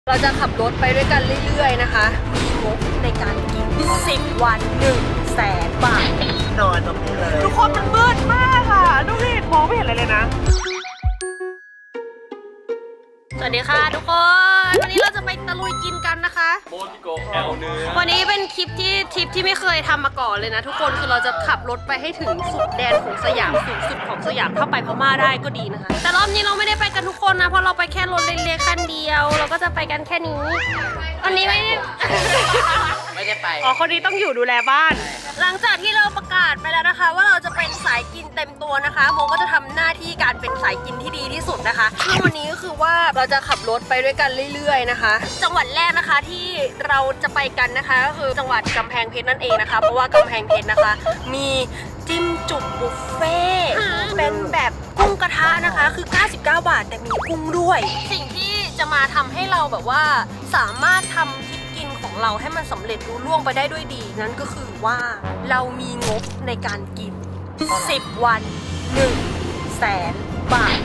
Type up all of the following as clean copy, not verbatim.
เราจะขับรถไปด้วยกันเรื่อยๆนะคะมีงบในการกิน10 วัน100,000 บาทนอนตรงนี้เลยทุกคนมันมืดมากค่ะดูดิมองไม่เห็นอะไรเลยนะสวัสดีค่ะทุกคนวันนี้เราจะไปตะลุยกินกันนะคะวันนี้เป็นทริปที่ไม่เคยทำมาก่อนเลยนะทุกคนคือเราจะขับรถไปให้ถึงสุดแดนของสยามสูงสุดของสยามถ้าไปพม่าได้ก็ดีนะคะแต่รอบนี้เราไม่ได้ไปกันทุกคนนะเพราะเราไปแค่รถเล็กๆคันเดียวเราก็จะไปกันแค่นี้วันนี้ไม่ได้ไปอ๋อคนนี้ต้องอยู่ดูแลบ้านหลังจากที่เราประกาศไปแล้วนะคะว่าเราจะเป็นสายกินเต็มตัวนะคะโมก็จะทำหน้าที่การเป็นสายกินที่ดีที่สุดนะคะซึ่งวันนี้ก็คือว่าเราจะขับรถไปด้วยกันเรื่อยๆนะคะจังหวัดแรกนะคะที่เราจะไปกันนะคะก็คือจังหวัดกำแพงเพชรนั่นเองนะคะเพราะว่ากำแพงเพชรนะคะมีจิ้มจุ่มบุฟเฟ่เป็นแบบกุ้งกระทะนะคะคือ99 บาทแต่มีกุ้งด้วยสิ่งที่จะมาทำให้เราแบบว่าสามารถทำทริปกินของเราให้มันสำเร็จรุ่ล่วงไปได้ด้วยดีนั่นก็คือว่าเรามีงบในการกิน10 วัน100,000 บาท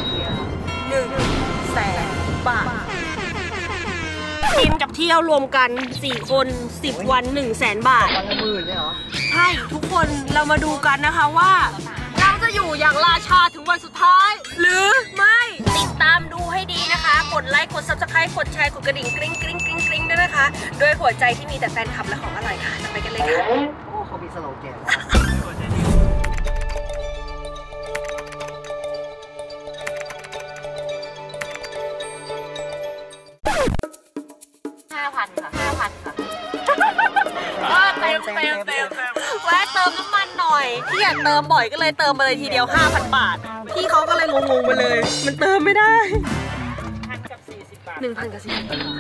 100,000 บาทกินกับเที่ยวรวมกัน4 คน10 วัน100,000 บาทวันละ10,000เลยเหรอใช่ทุกคนเรามาดูกันนะคะว่าเราจะอยู่อย่างราชาถึงวันสุดท้ายหรือไม่ติดตามดูให้ดีนะคะกดไลค์กด Subscribe กดแชร์กดกระดิ่งกริ๊งกริ๊งกริ๊งกริ๊งด้วยนะคะโดยหัวใจที่มีแต่แฟนคลับและของอร่อยค่ะไปกันเลยค่ะโอ้เขามีสโลแกน 5,000 ค่ะเต็มแวะเติมน้ำมันหน่อยพี่อยากเติมบ่อยก็เลยเติมมาเลยทีเดียว 5,000 บาทพี่เขาก็เลยงงๆไปเลยมันเติมไม่ได้1,000 กับ 40 บาท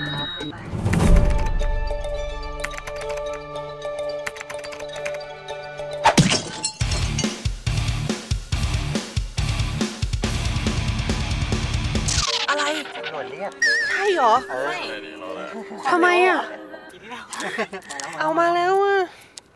อะไรตำรวจเรียกใช่เหรอทำไมอ่ะเอามาแล้วอ่ะ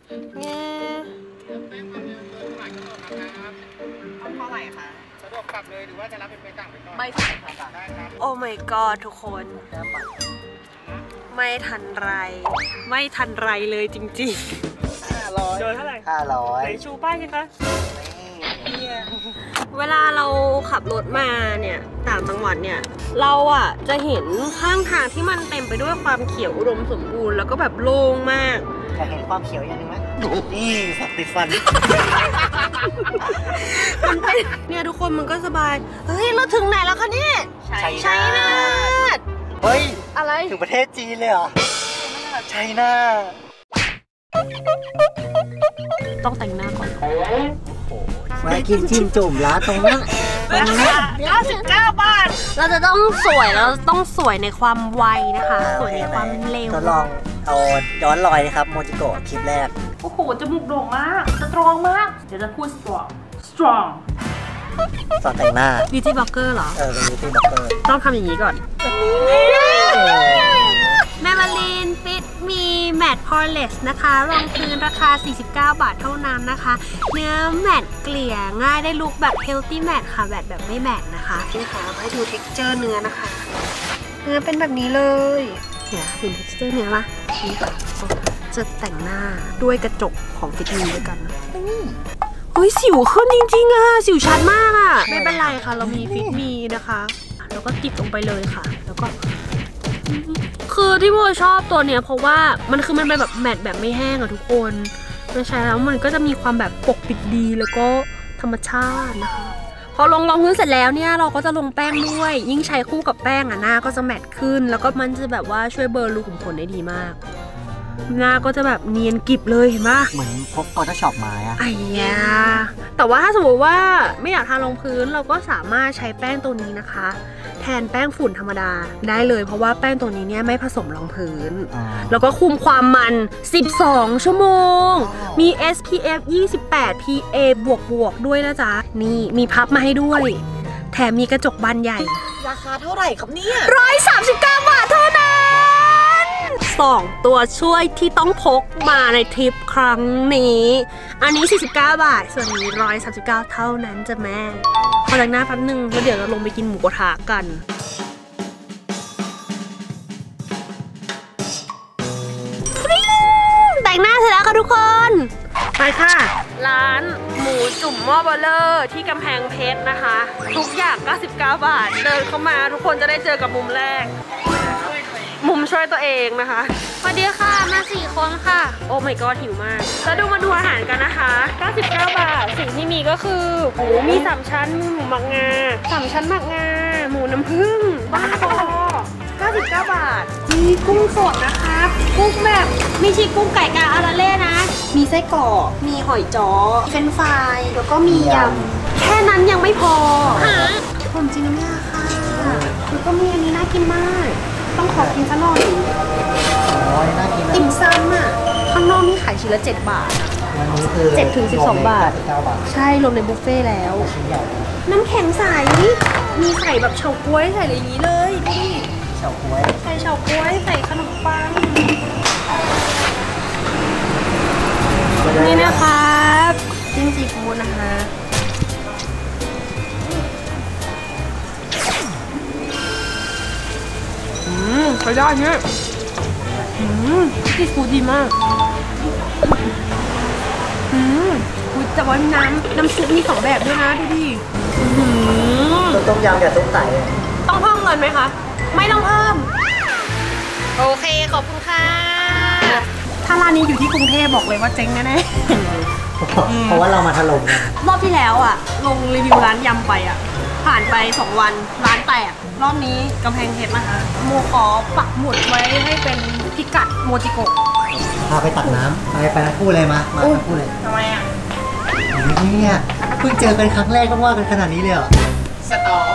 เท่าไหร่คะสะดวกกลับเลยหรือว่าจะรับเป็นไปต่างไปก่อนไม่ใช่ค่ะโอ้ my god ทุกคนไม่ทันไรเลยจริงๆ500โดนเท่าไหร่ 500 ไหนชูป้ายสิคะเวลาเราขับรถมาเนี่ยต่างจังหวัดเนี่ยเราอ่ะจะเห็นข้างทางที่มันเต็มไปด้วยความเขียวอุดมสมบูรณ์แล้วก็แบบโล่งมากอยากเห็นความเขียวอย่างนึงไหมนี่สักติดฟันมันเป็นเนี่ยทุกคนมันก็สบายเฮ้ยเราถึงไหนแล้วคะเนี่ยชัยนาทเฮ้ยอะไรถึงประเทศจีนเลยเหรอชัยนาทต้องแต่งหน้าก่อนมากินจิ้มจุ่มร้านตรงนั้น 59 บาทเราจะต้องสวยเราต้องสวยในความไวนะคะสวยในความเร็วทดลองเอาย้อนรอยนะครับโมจิโกะคลิปแรกโอ้โหจมูกโด่งมากสตรองมากเดี๋ยวจะพูด strong สอนแต่งหน้า beauty blogger เหรอเป็น beauty blogger ต้องทำอย่างนี้ก่อนแมมาลีนฟิตมีแมตต์พอลเลสนะคะรองพื้นราคา49 บาทเท่านั้นนะคะเนื้อแมตต์เกลี่ยง่ายได้ลุคแบบเฮลตี้แมตต์ค่ะแบบไม่แมตต์นะคะนี่ค่ะให้ดู texture เนื้อนะคะเนื้อเป็นแบบนี้เลยเนี่ยเห็น texture เนื้อปะนี่ค่ะจะแต่งหน้าด้วยกระจกของฟิตมีด้วยกันเฮ้ยสิวขึ้นจริงๆอะสิวชัดมากอะไม่เป็นไรค่ะเรามีฟิตมีนะคะแล้วก็ติดลงไปเลยค่ะแล้วก็คือที่โมชอบตัวเนี้ยเพราะว่ามันเป็นแบบแมตต์แบบไม่แห้งอะทุกคนมันใช้แล้วมันก็จะมีความแบบปกปิดดีแล้วก็ธรรมชาตินะคะพอลงรองพื้นเสร็จแล้วเนี่ยเราก็จะลงแป้งด้วยยิ่งใช้คู่กับแป้งอะหน้าก็จะแมตต์ขึ้นแล้วก็มันจะแบบว่าช่วยเบลอรูขุมขนได้ดีมากหน้าก็จะแบบเนียนกริบเลยเห็นปะเหมือนพกPhotoshopมาอะไอ้ยาแต่ว่าถ้าสมมติว่าไม่อยากทารองพื้นเราก็สามารถใช้แป้งตัวนี้นะคะแทนแป้งฝุ่นธรรมดาได้เลยเพราะว่าแป้งตัวนี้เนี่ยไม่ผสมรองพื้นแล้วก็คุมความมัน12 ชั่วโมงมี SPF 28 PA บวกด้วยนะจ๊ะนี่มีพับมาให้ด้วยแถมมีกระจกบานใหญ่ราคาเท่าไหร่ครับเนี่ย 139 บาทเท่านั้น2 ตัวช่วยที่ต้องพกมาในทริปครั้งนี้อันนี้49 บาทส่วนนี้139เท่านั้นจ้ะแม่ขอแต่งหน้าแป๊บนึงแล้วเดี๋ยวเราลงไปกินหมูกระทะกันทุกคนไปค่ะ ร้านหมูจุ่มหม้อเบลเลอร์ที่กำแพงเพชรนะคะ ทุกอย่าง99 บาทเดินเข้ามาทุกคนจะได้เจอกับมุมแรก มุมช่วยตัวเองนะคะสวัสดีค่ะมา4 คนค่ะโอ้ my god หิวมากแล้วมาดูอาหารกันนะคะ99 บาทสิ่งที่มีก็คือหมูมี3 ชั้นมีหมูหมักงา3 ชั้นหมักงาหมูน้ำผึ้งบ้าบอ99 บาทมีกุ้งสดนะคะกุ้งแบบไม่ใช่กุ้งไก่กาอาราเล่นะมีไส้กรอกมีหอยจ้อเฟรนช์ฟรายแล้วก็มียำแค่นั้นยังไม่พอผมจริงนะเนี่ยค่ะแล้วก็มีอันนี้น่ากินมากต้องขอกินซะหน่อยติ่มซำอ่ะข้างนอกนี่ขายชิ้นละ7 บาทวันนี้คือ7 ถึง 12 บาทใช่รวมในบุฟเฟ่แล้วน้ำแข็งใสมีใส่แบบเฉาก๊วยใส่อะไรอย่างนี้เลยดูดิเฉาก๊วยใส่เฉาก๊วยใส่ขนมปังนี่นะครับจิ้มซีฟู้ดนะคะไปได้เนี่ยซีฟู้ดดีมากแต่ว่าน้ำซุปมี2 แบบด้วยนะดูดิต้มยำกับต้มไก่ต้องเพิ่มเงินไหมคะไม่ต้องเพิ่มโอเคขอบคุณค่ะถ้าร้านนี้อยู่ที่กรุงเทพบอกเลยว่าเจ๊งแน่เพราะว่าเรามาถล่มรอบที่แล้วอ่ะลงรีวิวร้านยำไปอ่ะผ่านไป2 วันร้านแตกรอบนี้กำแพงเพชรนะคะโมขอปักหมุดไว้ให้เป็นพิกัดโมจิโกะพาไปตักน้ำไปทั้งคู่เลยมาทั้งคู่เลยทำไมอ่ะเนี่ยเพิ่งเจอกันครั้งแรกต้องว่ากันขนาดนี้เลยเหรอสตอ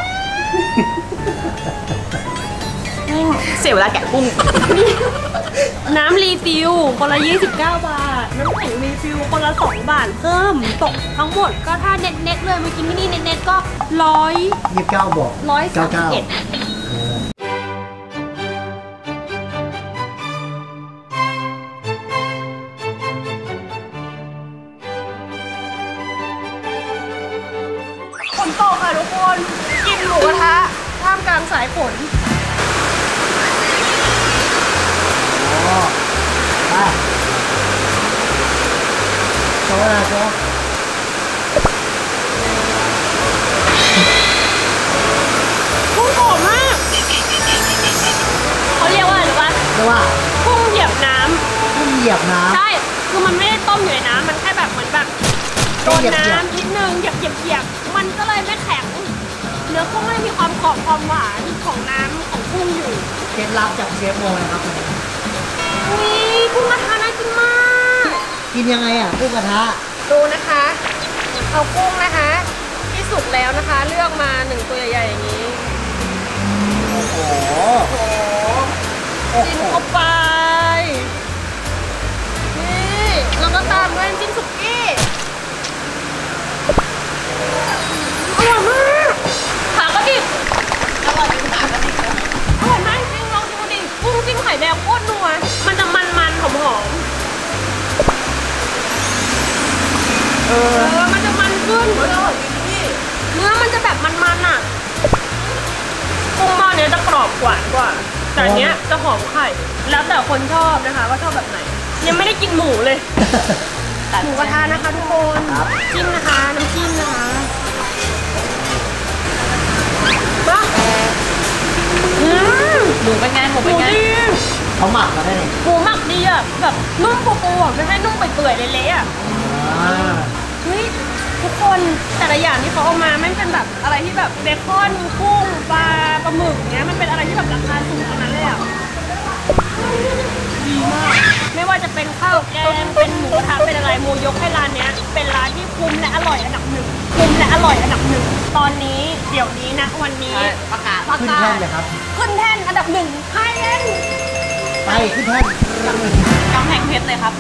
เสียเวลาแกะกุ้งน้ำรีฟิลคนละ29 บาทน้ำแข็งรีฟิลคนละ2 บาทเพิ่มตกทั้งหมดก็ถ้าเน็ตเลยเมื่อกี้มินิเน็ตก็ 129บวก 131ฝนตกค่ะทุกคนกินหมูกระทะท่ามกลางสายฝนไปโซ่ละโซ่กุ้งหอมมากเขาเรียกว่าอะไรหรือว่ากุ้งเหยียบน้ำใช่คือมันไม่ได้ต้มอยู่ในน้ำมันแค่แบบเหมือนแบบโดนน้ำนิดนึงเหยียบมันก็เลยไม่แข็งเนื้อกุ้งเลยมีความกรอบความหวานของน้ำของกุ้งอยู่เคล็ดลับจากเชฟโมนะครับกุ้งกระทะน่ากินมากกินยังไงอ่ะกุ้งกระทะดูนะคะเอากุ้งนะคะที่สุกแล้วนะคะเลือกมา1 ตัวใหญ่ๆอย่างนี้โอ้โหจิ้มเข้าไปนี่แล้วก็ตามด้วยจิ้มสุกี้อร่อยมากขาก็ดิบอร่อยจริงขาก็ดิบอร่อยมากจริงลองดูดิกุ้งจิ้มไข่แดงโคตรนัวมันจะมันหอมมันจะมันขึ้นเนื้อมันจะแบบมันอ่ะกุ้งหม้อเนี้ยจะกรอบหวานกว่าแต่อันเนี้ยจะหอมไข่แล้วแต่คนชอบนะคะว่าชอบแบบไหนยังไม่ได้กินหมูเลยหมูกระทะนะคะทุกคนจิ้มนะคะน้ำจิ้มนะคะหมูเป็นไงเขาหมักมาได้เลยหมูหมักดีอ่ะแบบนุ่มปูอ่ะไม่ใช่นุ่มเปื่อยเละๆอ่ะเฮ้ยทุกคนแต่ละอย่างที่เขาเอามาไม่เป็นแบบอะไรที่แบบเบคอนกุ้งปลาหมึกเนี้ยมันเป็นอะไรที่แบบราคาสูงทั้งนั้นเลยอ่ะดีมากไม่ว่าจะเป็นข้าวแกงเป็นหมูกระทะเป็นอะไรโมยกให้ร้านเนี้ยเป็นร้านที่คุ้มและอร่อยอันดับ 1ตอนนี้เดี๋ยวนี้นะวันนี้ประกาศขึ้นแท่นเลยครับขึ้นแท่นอันดับ1ให้เองไปขึ้นแท่นกำแพงเพชรเลยครับ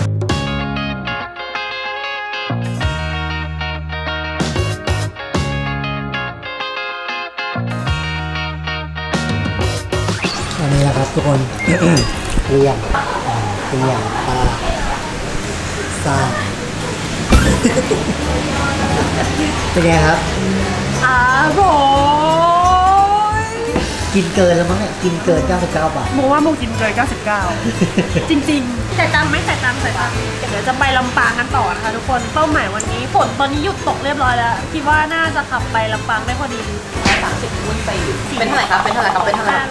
อันนี้นะครับทุกคนเรียงปลาซาเป็นไงครับอร่อยกินเกินแล้วมั้งเนี่ยกินเกิน99 บาทโมว่าโมกินเกิน99 จริงๆแต่ตังค์ไม่แต่ตังค์เดี๋ยวจะไปลำปางกันต่อนะคะทุกคนเป้าหมายวันนี้ฝนตอนนี้หยุดตกเรียบร้อยแล้วคิดว่าน่าจะขับไปลำปางได้พอดี 30วุ้นไปอยู่เป็นเท่าไหร่ครับเป็นเท่าไหร่ครับเป็นเท่าไหร่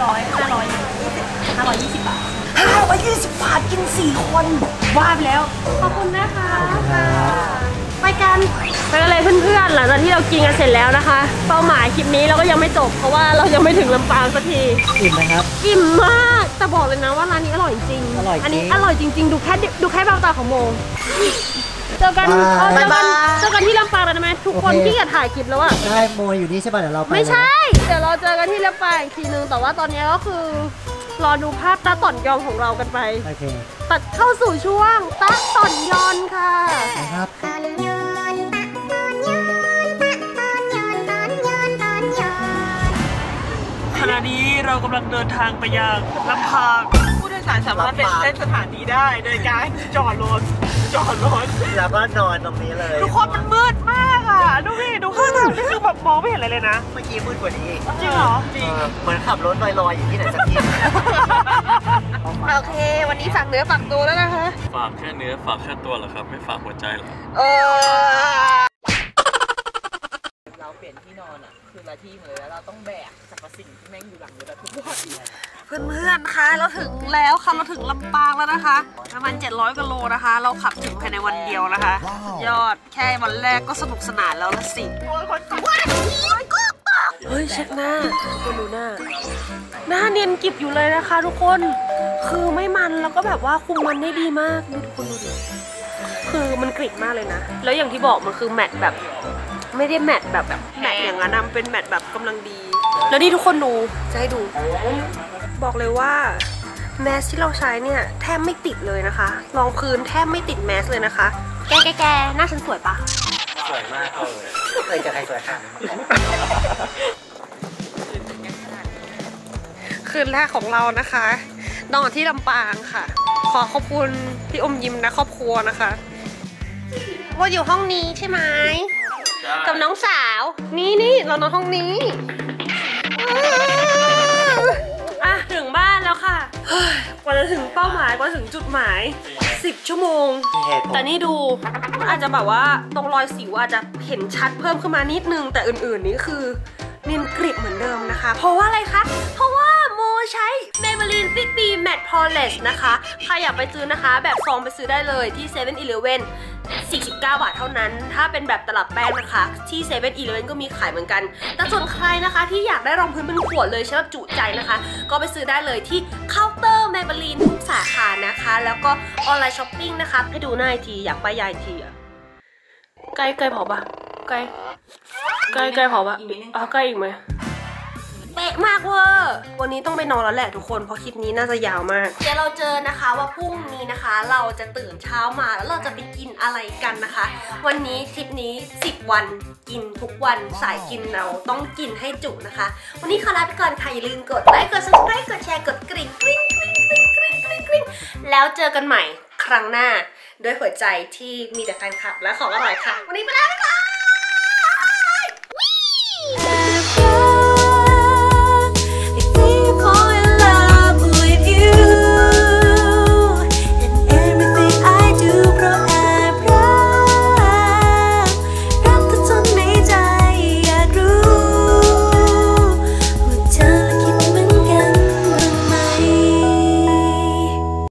520 บาท 520 บาทกิน4 คนว่าไปแล้วขอบคุณนะคะไปกันเลยเพื่อนๆหลังจากที่เรากินกันเสร็จแล้วนะคะเป้าหมายคลิปนี้เราก็ยังไม่จบเพราะว่าเรายังไม่ถึงลำปางสักทีอิ่มไหมครับอิ่มมากแต่บอกเลยนะว่าร้านนี้อร่อยจริงอันนี้อร่อยจริงๆดูแค่เบ้าตาของโมเจอกันที่ลำปางแล้วไหมทุกคนที่จะถ่ายคลิปแล้วอะใช่โมอยู่นี่ใช่ป่ะเดี๋ยวเราไปไม่ใช่เดี๋ยวเราเจอกันที่ลำปางอีกทีนึงแต่ว่าตอนนี้ก็คือรอดูภาพตาต่อนยอนของเรากันไปโอเคตัดเข้าสู่ช่วงตาต่อนยอนค่ะครับขณะนี้เรากำลังเดินทางไปยังลำปางผู้โดยสารสามารถเป็นเส้นสถานีได้โดยการจอดรถแล้วก็นอนตรงนี้เลยทุกคนมันมืดมากอ่ะดูดิดูข้างหลังนี่คือแบบมองไม่เห็นอะไรเลยนะเมื่อกี้มืดกว่านี้จริงเหรอจริงเหมือนขับรถลอยๆอยู่ที่ไหนสักที่โอเควันนี้ฝากเนื้อฝากตัวแล้วนะคะฝากแค่เนื้อฝากแค่ตัวเหรอครับไม่ฝากหัวใจหรอเราเปลี่ยนที่นอนอ่ะคือละที่เลยแล้วเราต้องแบกสรรพสิ่งที่แม่งอยู่หลังรถทุกวันเพื่อนๆคะเราถึงแล้วค่ะเราถึงลำปางแล้วนะคะประมาณ700กิโลนะคะเราขับถึงภายในวันเดียวนะคะยอดแค่วันแรกก็สนุกสนานแล้วละสิเฮ้ยเช็คหน้าคุณดูหน้าเนียนกิบอยู่เลยนะคะทุกคนคือไม่มันแล้วก็แบบว่าคุมมันได้ดีมากดูทุกคนดูดิคือมันกริบมากเลยนะแล้วอย่างที่บอกมันคือแมทแบบไม่ได้แมทแบบแมทอย่างนั้นมันเป็นแมทแบบกำลังดีแล้วนี่ทุกคนดูจะให้ดูบอกเลยว่าแมสที่เราใช้เนี่ยแทบไม่ติดเลยนะคะรองพื้นแทบไม่ติดแมสเลยนะคะแกหน้าฉันสวยปะสวยมากเลยเคยเจอใครสวยขนาดนี้คืนแรกของเรานะคะนอนที่ลำปางค่ะขอขอบคุณพี่อมยิ้มและครอบครัวนะคะว่าอยู่ห้องนี้ใช่ไหมกับน้องสาวนี่เรานอนห้องนี้ถึงบ้านแล้วค่ะกว่าจะถึงเป้าหมายกว่าถึงจุดหมาย10 ชั่วโมงแต่นี่ดูมันอาจจะแบบว่าตรงรอยสิวอาจจะเห็นชัดเพิ่มขึ้นมานิดนึงแต่อื่นๆนี่คือเนียนกริบเหมือนเดิมนะคะเพราะว่าอะไรคะเพราะว่าโมใช้ Maybelline Fit Me Matte Polish นะคะใครอยากไปซื้อนะคะแบบซองไปซื้อได้เลยที่ 7-Eleven 49 บาทเท่านั้นถ้าเป็นแบบตลับแป้งนะคะที่ 7-Eleven ก็มีขายเหมือนกันแต่ส่วนใครนะคะที่อยากได้รองพื้นเป็นขวดเลยใช้แบบจุใจนะคะก็ไปซื้อได้เลยที่เคาน์เตอร์ Maybelline ทุกสาขานะคะแล้วก็ออนไลน์ช้อปปิ้งนะคะให้ดูหน้าอีกทีอยากไปยายทีอะใกล้พอปะใกล้พอปะใกล้อีกไหมเป๊ะมากเวอร์วันนี้ต้องไปนอนแล้วแหละทุกคนเพราะคลิปนี้น่าจะยาวมากเดี๋ยวเราเจอนะคะว่าพรุ่งนี้นะคะเราจะตื่นเช้ามาแล้วเราจะไปกินอะไรกันนะคะวันนี้ทริปนี้10 วันกินทุกวันสายกินเราต้องกินให้จุนะคะวันนี้ขอลาไปก่อนค่ะอย่าลืมกดไลค์กด subscribe กดแชร์กดกริ่งแล้วเจอกันใหม่ครั้งหน้าด้วยหัวใจที่มีแต่แฟนคลับและของอร่อยค่ะวันนี้ไปแล้ว